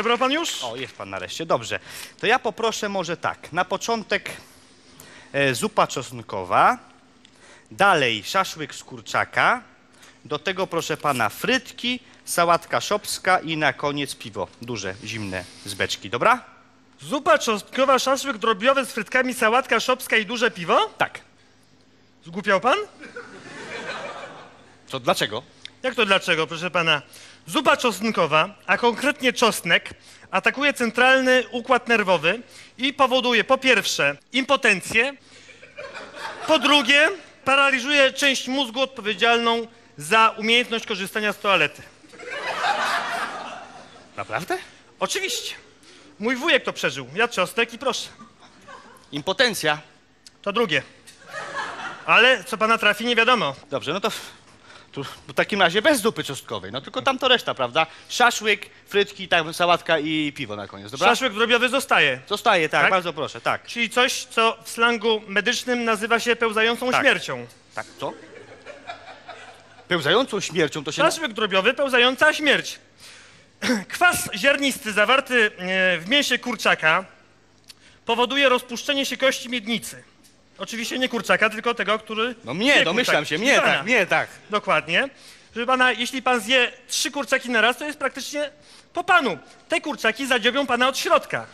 Odebrał pan już? O, jest pan nareszcie, dobrze. To ja poproszę może tak, na początek zupa czosnkowa, dalej szaszłyk z kurczaka, do tego proszę pana frytki, sałatka szopska i na koniec piwo, duże, zimne z beczki, dobra? Zupa czosnkowa, szaszłyk drobiowy z frytkami, sałatka szopska i duże piwo? Tak. Zgłupiał pan? To dlaczego? Jak to dlaczego, proszę pana? Zupa czosnkowa, a konkretnie czosnek, atakuje centralny układ nerwowy i powoduje po pierwsze impotencję, po drugie paraliżuje część mózgu odpowiedzialną za umiejętność korzystania z toalety. Naprawdę? Oczywiście. Mój wujek to przeżył. Jadł czosnek i proszę. Impotencja. To drugie. Ale co pana trafi, nie wiadomo. Dobrze, no to w takim razie bez zupy czosnkowej, no tylko tam to reszta, prawda? Szaszłyk, frytki, tak, sałatka i piwo na koniec, dobra? Szaszłyk drobiowy zostaje. Zostaje, tak, Tak? bardzo proszę, tak. Czyli coś, co w slangu medycznym nazywa się pełzającą Tak. śmiercią. Tak, co? Pełzającą śmiercią to się... Szaszłyk drobiowy, pełzająca śmierć. Kwas ziernisty zawarty w mięsie kurczaka powoduje rozpuszczenie się kości miednicy. Oczywiście nie kurczaka, tylko tego, który... No mnie, je domyślam kurczak, się, czyli mnie pana. tak, mnie tak. Dokładnie. Żeby pana, jeśli pan zje 3 kurczaki na raz, to jest praktycznie po panu. Te kurczaki zadziobią pana od środka.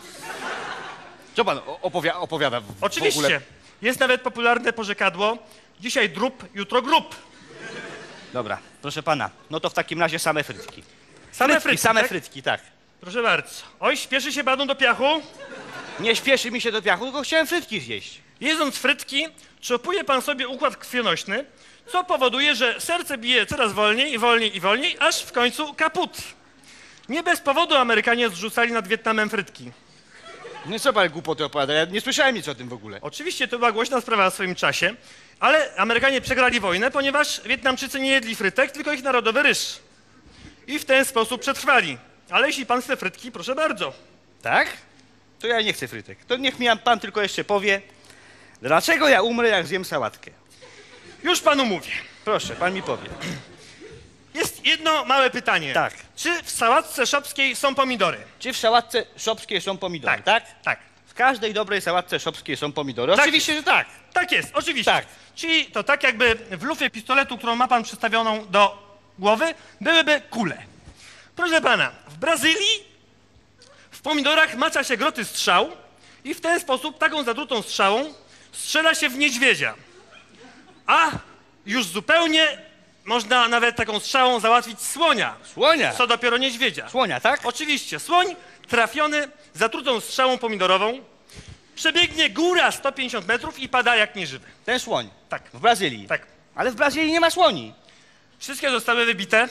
Co pan opowiada w Oczywiście. ogóle? Jest nawet popularne porzekadło: dzisiaj drób, jutro grób. Dobra, proszę pana, no to w takim razie same frytki. Same frytki, same tak? frytki, tak. Proszę bardzo. Oj, śpieszy się panu do piachu. Nie śpieszy mi się do piachu, tylko chciałem frytki zjeść. Jedząc frytki, czopuje pan sobie układ krwionośny, co powoduje, że serce bije coraz wolniej, wolniej i wolniej, aż w końcu kaput. Nie bez powodu Amerykanie zrzucali nad Wietnamem frytki. Nie co pan głupoty opowiada, ja nie słyszałem nic o tym w ogóle. Oczywiście to była głośna sprawa w swoim czasie, ale Amerykanie przegrali wojnę, ponieważ Wietnamczycy nie jedli frytek, tylko ich narodowy ryż. I w ten sposób przetrwali. Ale jeśli pan chce frytki, proszę bardzo. Tak? To ja nie chcę frytek. To niech mi pan tylko jeszcze powie, dlaczego ja umrę, jak zjem sałatkę. Już panu mówię. Proszę, pan mi powie. Jest jedno małe pytanie. Tak. Czy w sałatce szopskiej są pomidory? Czy w sałatce szopskiej są pomidory, tak? Tak. W każdej dobrej sałatce szopskiej są pomidory. Tak. Oczywiście, że tak. Tak jest, oczywiście. Tak. Czyli to tak jakby w lufie pistoletu, którą ma pan przystawioną do głowy, byłyby kule. Proszę pana, w Brazylii w pomidorach macza się groty strzał i w ten sposób taką zatrutą strzałą strzela się w niedźwiedzia. A już zupełnie można nawet taką strzałą załatwić słonia. Słonia. Co dopiero niedźwiedzia. Słonia, tak? Oczywiście, słoń trafiony zatrutą strzałą pomidorową przebiegnie góra 150 metrów i pada jak nieżywy. Ten słoń. Tak. W Brazylii. Tak. Ale w Brazylii nie ma słoni. Wszystkie zostały wybite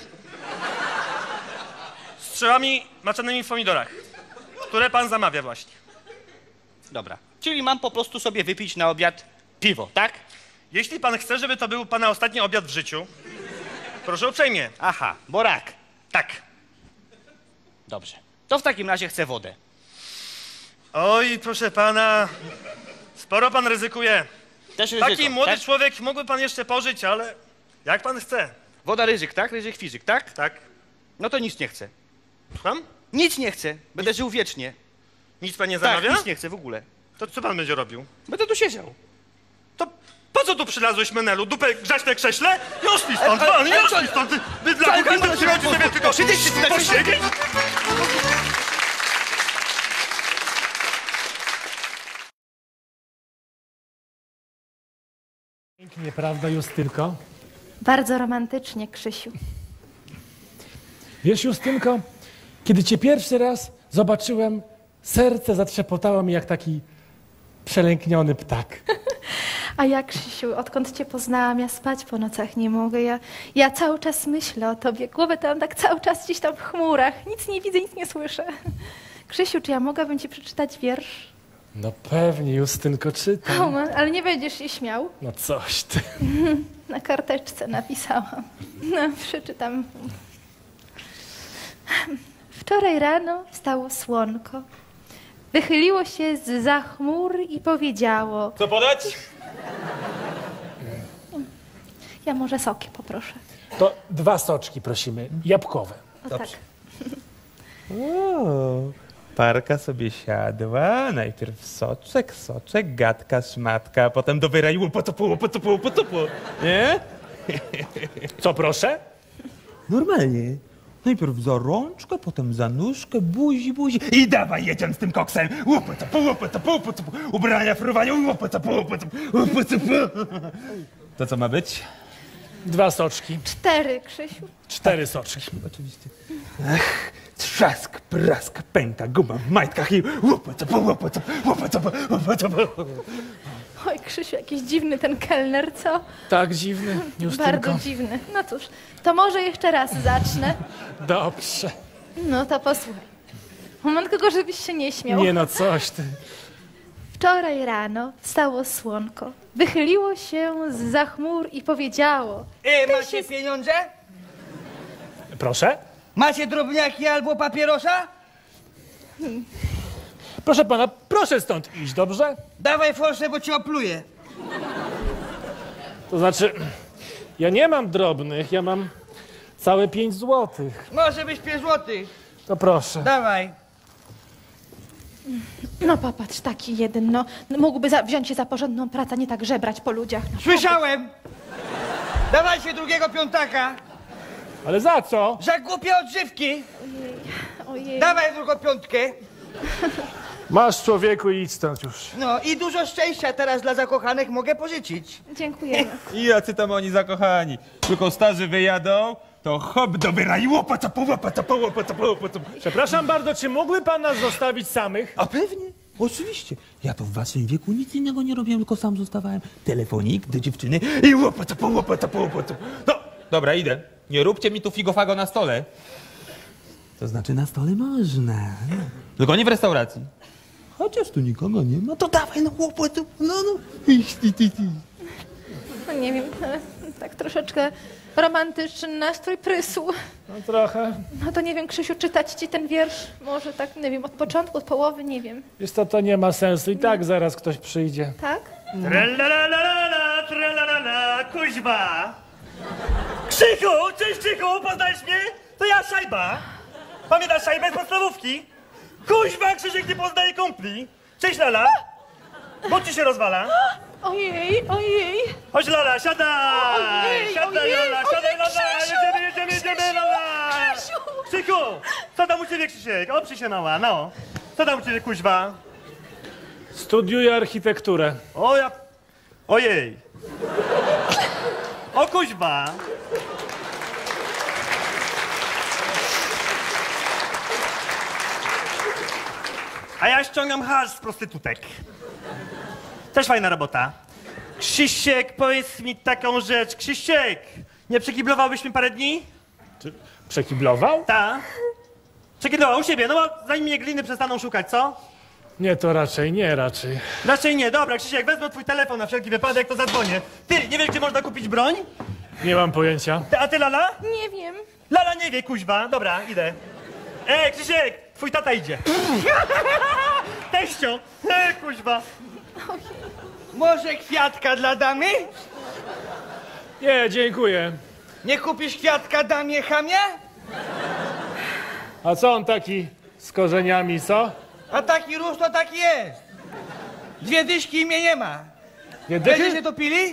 strzałami maczanymi w pomidorach, które pan zamawia właśnie. Dobra. Czyli mam po prostu sobie wypić na obiad piwo, tak? Jeśli pan chce, żeby to był pana ostatni obiad w życiu, proszę uprzejmie. Aha, bo rak. Tak. Dobrze. To w takim razie chcę wodę. Oj, proszę pana, sporo pan ryzykuje. Też ryzyko, Taki młody tak? człowiek mógłby pan jeszcze pożyć, ale jak pan chce. Woda ryzyk, tak? Ryzyk fizyk, tak? Tak. No to nic nie chcę. Słucham? Nic nie chcę. Będę żył wiecznie. Nic pan nie Tak, zamawia? nic nie chcę w ogóle. To co pan będzie robił? Będę tu siedział. To po co tu przylazłeś, Menelu? Dupę grzać na krześle? Już mi stąd, już mi stąd! Bydlaku, pan przychodzi sobie tylko posiedzieć? Pięknie, prawda, Justynko? Bardzo romantycznie, Krzysiu. Wiesz, Justynko, kiedy cię pierwszy raz zobaczyłem, serce zatrzepotało mi jak taki przelękniony ptak. A ja, Krzysiu, odkąd cię poznałam, ja spać po nocach nie mogę. Ja cały czas myślę o tobie. Głowę to mam tak cały czas gdzieś tam w chmurach. Nic nie widzę, nic nie słyszę. Krzysiu, czy ja mogłabym ci przeczytać wiersz? No pewnie, Justynko, czytam. O, ale nie będziesz się śmiał. No coś ty. Na karteczce napisałam. No, przeczytam. Wczoraj rano wstało słonko. Wychyliło się zza chmur i powiedziało... Co podać? Ja może soki poproszę. To 2 soczki prosimy, jabłkowe. O tak. O, parka sobie siadła, najpierw soczek, gadka, szmatka, a potem do wyra i łopotopu, nie? Co proszę? Normalnie. Najpierw za rączkę, potem za nóżkę, buzi i dawaj, jedziemy z tym koksem. Łopotopu, ubrania, fruwania, łopotopu. To co ma być? 2 soczki, 4, Krzysiu. 4 soczki. Oczywiście. Ach, trzask, prask, pęka, guma w majtkach i łopotopu. Oj, Krzysiu, jakiś dziwny ten kelner, co? Tak dziwny, Justynko. Bardzo dziwny. No cóż, to może jeszcze raz zacznę. Dobrze. No to posłuchaj. Moment, kogo żebyś się nie śmiał. Nie no, coś ty. Wczoraj rano wstało słonko, wychyliło się zza chmur i powiedziało: Macie pieniądze? Proszę? Macie drobniaki albo papierosa? Proszę pana, proszę stąd iść, dobrze? Dawaj forsę, bo cię opluję. To znaczy, ja nie mam drobnych, ja mam całe 5 złotych. Może być 5 złotych. To proszę. Dawaj. No popatrz, taki jeden, no mógłby wziąć się za porządną pracę, nie tak żebrać po ludziach. No, Słyszałem. Dawajcie drugiego piątaka. Ale za co? Za głupie odżywki. ojej. Dawaj drugą piątkę. Masz, człowieku, i idź stąd już. No i dużo szczęścia teraz dla zakochanych mogę pożyczyć. Dziękujemy. I jacy tam oni zakochani. Tylko starzy wyjadą, to hop do wyra i łopotopu. Przepraszam bardzo, czy mógłby pan nas zostawić samych? A pewnie, oczywiście. Ja to w waszym wieku nic innego nie robiłem, tylko sam zostawałem. Telefonik do dziewczyny i łopotopu. No, dobra, idę. Nie róbcie mi tu figofago na stole. To znaczy na stole można. Tylko nie w restauracji. Chociaż tu nikogo nie ma, to dawaj no łopotopu, no. Iść. No nie wiem, ale tak troszeczkę romantyczny nastrój prysł. No trochę. No to nie wiem, Krzysiu, czytać ci ten wiersz? Może tak, nie wiem, od początku, od połowy, nie wiem. Wiesz co, to nie ma sensu i tak zaraz ktoś przyjdzie. Tak? Tralalala, kuźba! Krzychu, cześć Krzychu, poznajesz mnie? To ja, Szajba. Pamiętasz Szajbę z podstawówki? Kuźba, Krzysiek nie poznaje kumpli. Cześć, Lala. Bo ci się rozwala. Ojej. Chodź, Lala, siadaj! Ojej, Siadaj, ojej, Lala, siadaj, ojej, Lala! Krzysiu! Jedziemy, Lala! Krzychu, co tam u ciebie, Krzysiek? Oprzyj się, Mała, no. Co tam u ciebie, kuźwa? Studiuję architekturę. O ja... Ojej. O kuźba. A ja ściągam hajs z prostytutek. Też fajna robota. Krzysiek, powiedz mi taką rzecz. Krzysiek, nie przekiblowałbyś mi parę dni? Przekiblował? Ta. Przekiblował u siebie, no bo zanim mnie gliny przestaną szukać, co? Nie, to raczej nie, raczej. Raczej nie. Dobra, Krzysiek, wezmę twój telefon na wszelki wypadek, to zadzwonię. Ty, nie wiesz, gdzie można kupić broń? Nie mam pojęcia. A ty, Lala? Nie wiem. Lala nie wie, kuźwa. Dobra, idę. Krzysiek, twój tata idzie. Teścio. Kuźwa. Może kwiatka dla damy? Nie, dziękuję. Nie kupisz kwiatka damie, chamie? A co on taki z korzeniami, co? A taki róż to taki jest. 2 dyszki i mnie nie ma. Nie Będziecie dychy? to pili?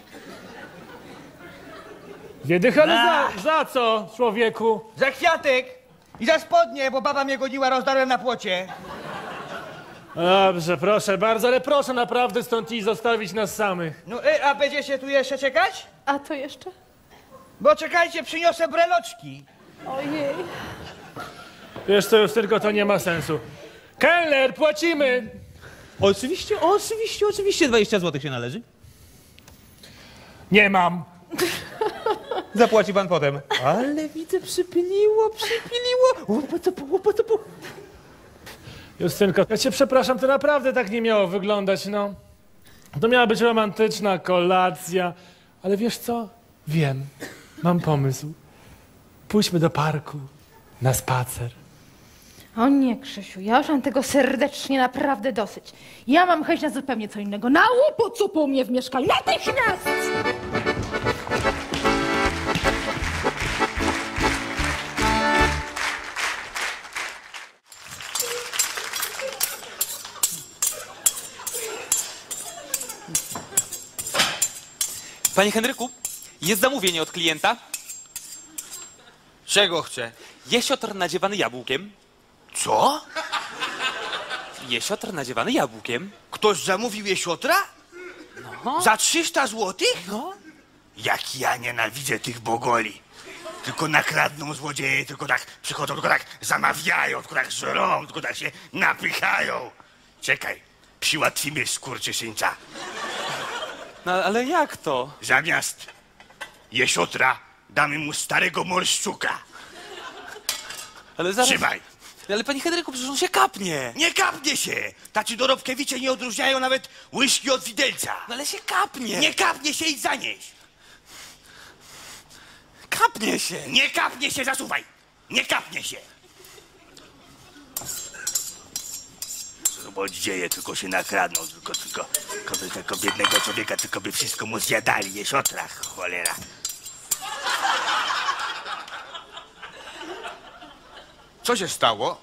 Nie dychy, ale za co, człowieku? Za kwiatek i za spodnie, bo baba mnie godziła, rozdarłem na płocie. Dobrze, proszę bardzo, ale proszę naprawdę stąd iść, zostawić nas samych. No, a będziecie tu jeszcze czekać? A to jeszcze? Bo czekajcie, przyniosę breloczki. Ojej. Wiesz co, już tylko to nie ma sensu. Kelner, płacimy! Oczywiście, 20 zł się należy. Nie mam. Zapłaci pan potem. Ale widzę, przypiliło. Łopotopu. Justynko, ja cię przepraszam, to naprawdę tak nie miało wyglądać, no. To miała być romantyczna kolacja, ale wiesz co? Wiem, mam pomysł. Pójdźmy do parku, na spacer. O nie, Krzysiu, ja już mam tego serdecznie naprawdę dosyć. Ja mam chęć na zupełnie co innego. Na łupu u mnie w mieszkaniu, natychmiast! Panie Henryku, jest zamówienie od klienta. Czego chce? Jesiotr nadziewany jabłkiem. Co? Jesiotr nadziewany jabłkiem. Ktoś zamówił jesiotra? No. Za 300 złotych? No. Jak ja nienawidzę tych bogoli. Tylko nakradną złodzieje, tylko tak przychodzą, tylko tak zamawiają, tylko tak żrą, tylko tak się napychają. Czekaj, przyłatwimy skurczysyńca. No ale jak to? Zamiast jesiotra damy mu starego morszczuka. Ale zaraz... Trzymaj. Ale panie Henryku, przecież on się kapnie. Nie kapnie się! Tacy dorobkiewicze nie odróżniają nawet łyżki od widelca. No ale się kapnie. Nie kapnie się i zanieś! kapnie się. Nie kapnie się, zasuwaj! Nie kapnie się! Złodzieje tylko się nakradną, tylko biednego człowieka, tylko by wszystko mu zjadali, jesiotrach, cholera. Co się stało?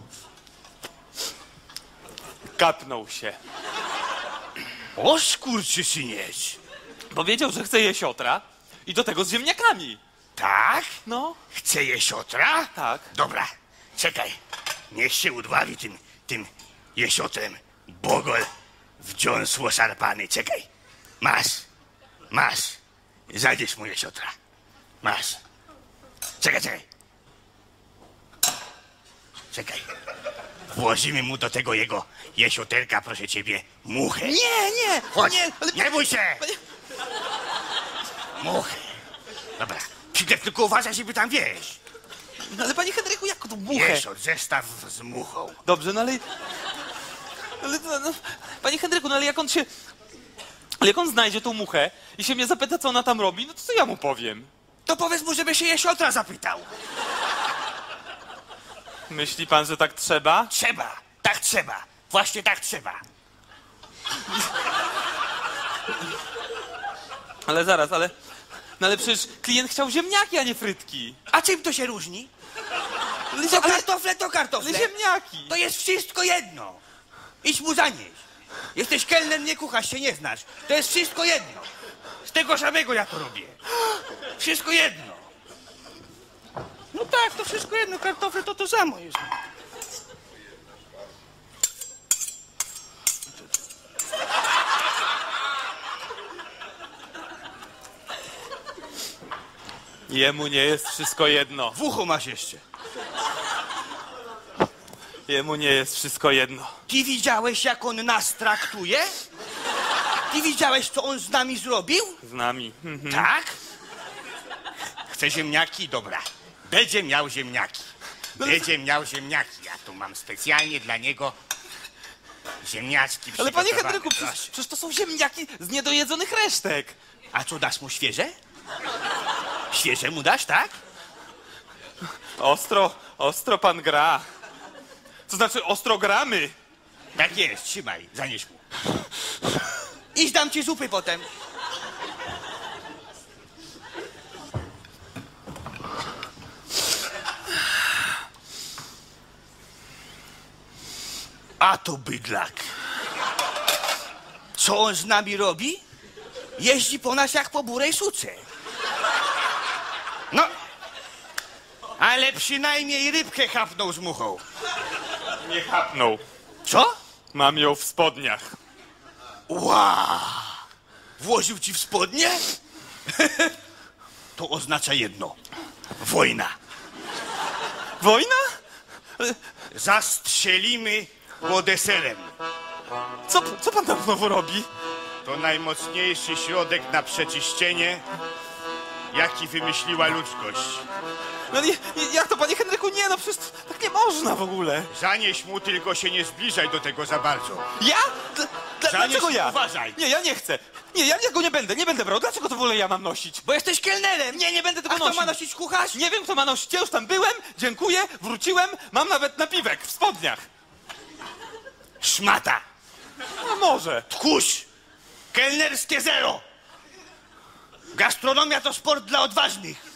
Kapnął się. O skurczysyniec! Powiedział, że chce jesiotra i do tego z ziemniakami. Tak? No, Chce jesiotra? tak. Dobra, czekaj. Niech się udławi tym jesiotrem. Bogol w dziąsło szarpany. Czekaj. Masz. Zajdziesz mu jesiotra. Masz. Czekaj. Włożymy mu do tego jego jesioterka, proszę ciebie, muchę. Nie, Chodź, nie, ale... nie bój się! Panie- Muchę. Dobra, tylko uważaj, żeby tam wieść. No, ale panie Henryku, jak to muchę? Jesiot, zestaw z muchą. Dobrze, no ale... Panie Henryku, no ale jak on się... Ale jak on znajdzie tą muchę i się mnie zapyta, co ona tam robi, no to co ja mu powiem? To powiedz mu, żeby się jesiotra zapytał. Myśli pan, że tak trzeba? Trzeba, tak trzeba. Właśnie tak trzeba. Ale zaraz, ale... No ale przecież klient chciał ziemniaki, a nie frytki. A czym to się różni? Ale, To kartofle, to kartofle. ale ziemniaki. To jest wszystko jedno. Idź mu zanieść. Jesteś kelner, nie kucharz, się nie znasz. To jest wszystko jedno. Z tego samego ja to robię. Wszystko jedno. No tak, to wszystko jedno. Kartofle to samo jest. Jemu nie jest wszystko jedno. W uchu masz jeszcze. Jemu nie jest wszystko jedno. Ty widziałeś, jak on nas traktuje? Ty widziałeś, co on z nami zrobił? Z nami. Tak? Chce ziemniaki? Dobra. Będzie miał ziemniaki. Będzie miał ziemniaki. Ja tu mam specjalnie dla niego ziemniaczki Ale panie przygotowane. Henryku, Proszę. przecież to są ziemniaki z niedojedzonych resztek. A co, dasz mu świeże? Świeże mu dasz, tak? Ostro pan gra. To znaczy ostro gramy. Tak jest, trzymaj, zanieś mu. Idź, dam ci zupy potem. A to bydlak. Co on z nami robi? Jeździ po nas jak po burej suce. No, ale przynajmniej rybkę chapnął z muchą. Nie chapnął. Co? Mam ją w spodniach. Ła! Włożył ci w spodnie? To oznacza jedno. Wojna. Wojna? Zastrzelimy go deserem. Co pan tam znowu robi? To najmocniejszy środek na przeczyszczenie, jaki wymyśliła ludzkość. No jak to, panie Henryku? Nie, no przecież tak nie można w ogóle. Zanieś mu, tylko się nie zbliżaj do tego za bardzo. Ja? Dlaczego ja? Uważaj. Nie, ja nie chcę. Nie, ja go nie będę brał. Dlaczego to w ogóle ja mam nosić? Bo jesteś kelnerem. Nie będę tego A kto nosił. ma nosić kucharz? Nie wiem, kto ma nosić. Ja już tam byłem, dziękuję, wróciłem, mam nawet napiwek w spodniach. Szmata. No może. Tchórz. Kelnerskie zero. Gastronomia to sport dla odważnych.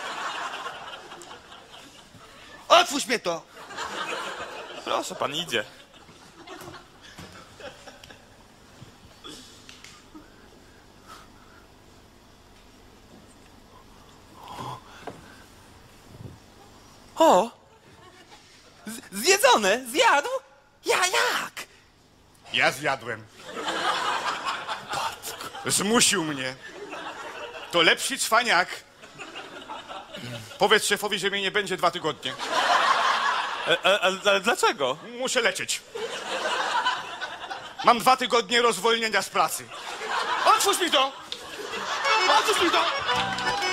Otwórz mnie to. Proszę, pan idzie. O! Zjedzone! Zjadł? Jak? Ja zjadłem. Zmusił mnie. To lepszy cwaniak. Powiedz szefowi, że mnie nie będzie 2 tygodnie. Ale dlaczego? Muszę lecieć. Mam 2 tygodnie rozwolnienia z pracy. Otwórz mi to! Otwórz mi to!